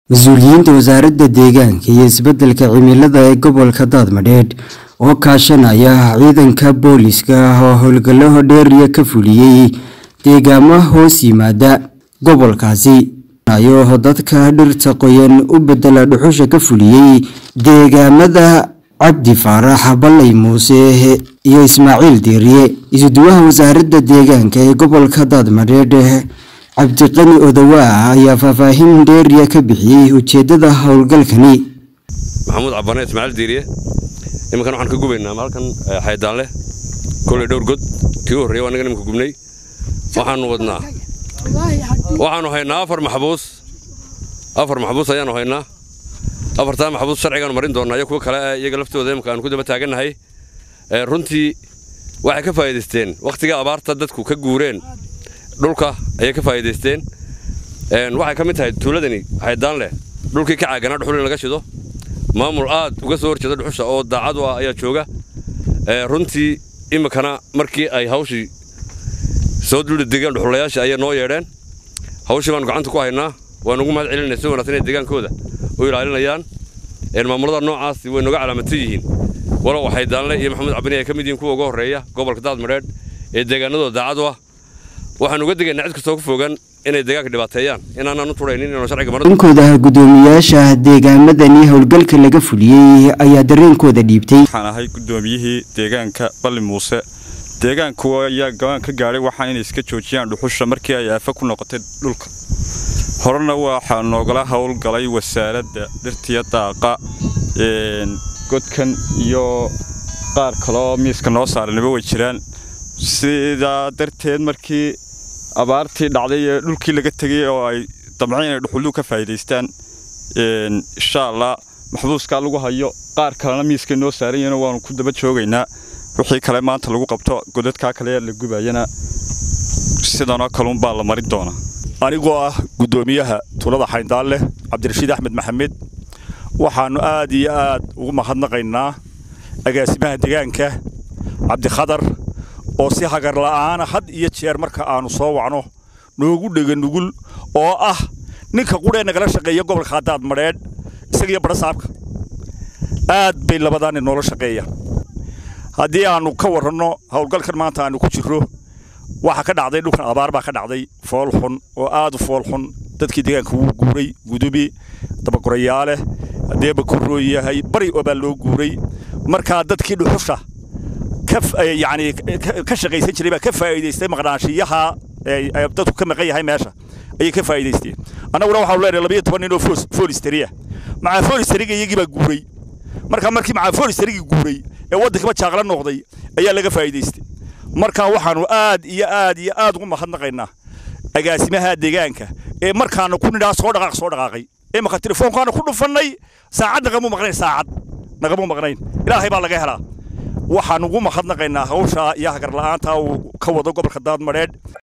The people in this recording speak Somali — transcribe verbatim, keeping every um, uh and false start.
Mas'uuliyiinta wasaaradda deegaanka iyo isbeddelka cimilada ee gobolka Daadmadheedh oo kaashanaya ciidanka booliska oo howlgallo dheer ka fuliyay deegaamaha hoos yimaada gobolkaasi ayaa dadka dhirta qoyan u bedela dhuxusha ka fuliyay deegaamada Cabdi Faarax Balay Muuse iyo Ismaaciil Diiriye isuduwaha wasaaradda deegaanka ee gobolka Daadmadheedh Cabdiqani Odawaa ayaa faahfaahin dheer ka bixiyay ujeedada howlgalkani Maxamuud Cabane Ismaaciil Diiriye iminkan waxaan ka gubaynaa halkan xaydaan leh kulay dhowr god kii horeeyay anaga nimka gubnay waxaan wadnaa waxaanu haynaa afar maxbuus afar maxbuus ayaanu haynaa afarta maxbuus sharcigan marin doonaa iyo kuwa kale iyaga laftooda imka aan ku daba taaganahay runtii waxay ka faa'iideysteen waqtiga abaarta dadku ka guureen dhulka ay ka faa'iideysteen een waxay ka mid tahay tuuladani xaydaan leh dhulkii ka caagana dhuxul laga shido maamul aad uga soo horjeeda dhuxusha oo daacad ah ayaa jooga ee runtii imikana markii ay hawshii soo dul deegaan dhuxulayaasha ay noo yeedheen hawshii baan gacanta ku haynaa waan ugu mahad celinaysaa soo wanaagsan deegaankooda oo ilaalinayaan ee maamulada noocaas way naga calaamadsan yihiin walaal waxay daanle iyo Maxamuud Cabani ay ka mid yihiin kuwa ugu horeeya gobolka Daadmadheedh ee deegaanadooda daacad ah waxaan uga digaynaa cid kasta oo ku fogaan inay deegaanka dhibaateeyaan inaan u turaynin inuu sharciga marado inkooda gudoomiyaasha deegaamadani howlgalka laga fuliyay ayaa dareenkooda dhiibtay waxaan ahay gudoomiyihii deegaanka Balay Muuse deegaanku ayaa go'aan ka gaaray waxaan inay iska joojiyaan dhuxusha markii ay aafa ku noqotay dhulka horena waxa noogala howlgalay wasaaradda dhirtiya daaqa een godkan iyo qaar kale oo miiska noo saaranaba way jiraan sida darteed markii abaartii dhacday ee dhulkii laga tagay oo ay damceen ay dhuxulu ka faa'iideystaan een insha Allah maxbuuska lagu hayo qaar kalena miiska noo saaran waanu ku daba joogaynaa wixii kale maanta lagu qabto godadka kale la gubayana sidana kalun baa la marin doona anigoo ah gudoomiyaha tuulada xaydaan leh Cabdirashiid Axmed Maxamed waxaanu aad iyo aad ugu mahadnaqaynaa agaasimaha deegaanka Cabdi Khadar oo si hagar la'aan had iyo jeer marka aanu soo wacno noogu dhagan nugul oo ah ninka qudhe nagala shaqeeya gobolka Daadmadheedh isaga barasaabka aad bay labadaan nolol shaqeeya hadii aanu ka warano howlgalkan maanta aanu ku jiro waxa ka dhacday dhulkan abaar baa ka dhacday fool xun oo aad u fool xun dadkii deegaanka uu guuray gudubi dabaqorayaale hadeeba ku rooyahay bari oo baa loo guuray marka dadkii dhuxusha كف يعني كشغي سنجري كفايديستي مقناشيها اي dadku ka maqan yahay meesha ay ka faa'iideysteen ana wara waxa leeyahay laba iyo toban nin oo forestry ah ma forestry-ga iyagii baa guuray marka markii ma forestry-ga guuray ee wadanka ba jaaqla noqday ayaa laga faa'iideystay marka waxaanu aad iyo aad iyo aad ugu mahadnaqaynaa agaasimaha deegaanka ee markaana ku nidhaa soo dhaqaaq soo dhaqaaqay ee marka telefoonkaana ku dhufanay saacad nagamu maqnayn saacad nagamu maqnayn ilaahay baa laga helaa waxaan ugu mahadnaqaynaa hawsha iyo hagar la'aanta uu ka wado gobolka Daadmadheedh